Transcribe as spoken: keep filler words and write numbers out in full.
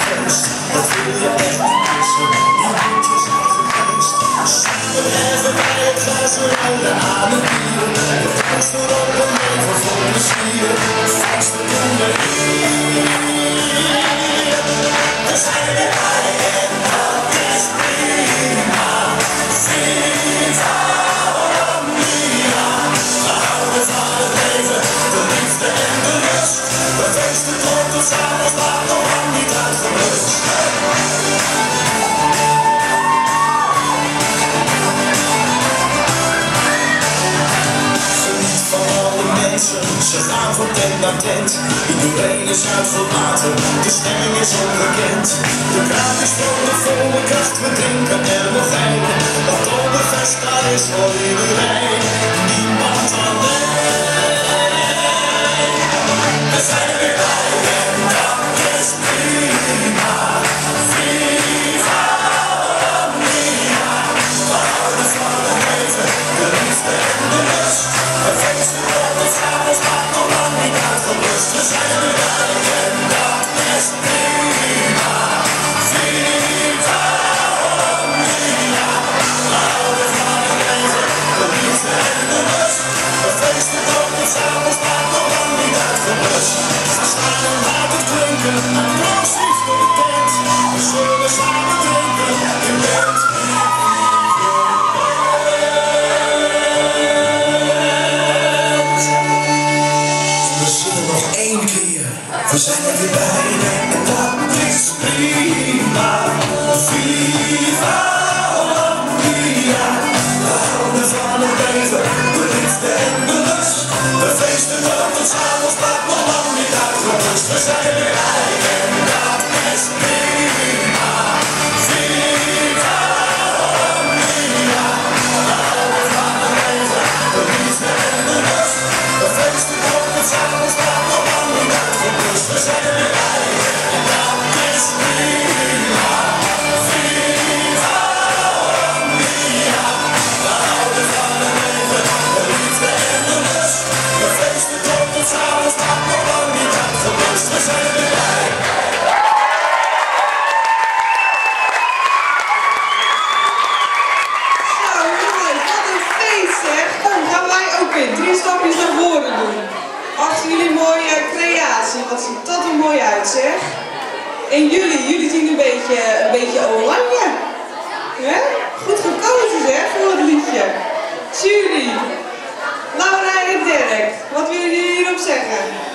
feest, dat wil je echt niet missen. Je moet je eigen feest. Samen even bij het glas rollen aan het bier. Het angst erop een leven vol plezier. Feesten doen we hier. We zijn er bij en dat is prima. Viva Mia. We houden van het leven, de liefde en de lust. We feesten tot het s'avonds laat, nog lang niet uitgerust. Geniet van alle mensen, ze gaan van tent naar tent. Iedereen is uitgelaten, de stemming is ongekend. De kraam is vol, de volle kracht, we drinken er nog een. Dat Oktoberfest, dat is voor iedereen, niemand alleen. We zijn er weer bij en dat is prima. Viva Mia. We houden van het leven, de liefde en de lust. We feesten tot het s'avonds laat, nog lang niet uitgerust. We zijn er weer bij en dat is prima. Viva Mia. We houden van het leven, de liefde en de lust. We feesten tot het s'avonds laat, nog lang niet uitgerust. We staan en laten het klinken, applausjes voor de tent. We zullen samen drinken, je bent we zingen nog één keer. We zijn er weer bij en dat is prima. Viva Mia. We houden van het leven, de liefde en de lust. We feesten tot het s'avonds laat, nog lang niet uitgerust. We zijn er weer bij en dat is prima. Viva Mia. We houden van het leven, de liefde en de lust. We feesten tot het s'avonds laat, nog lang niet uitgerust. We zijn er weer bij en dat is prima. Viva Mia. We houden van het leven, de liefde en de lust. We feesten tot het s'avonds laat, nog lang niet uitgerust. We zijn er weer bij. Zo, jongens, wat een feest zeg. Kom, gaan wij ook in. Drie stapjes naar voren doen. Achter jullie mooie creatie. Wat ziet dat er mooi uit zeg. En jullie, jullie zien een beetje, een beetje oranje. Hè? Goed gekozen zeg, voor het liedje. Jury, Laura en Dirk, wat willen jullie hierop zeggen?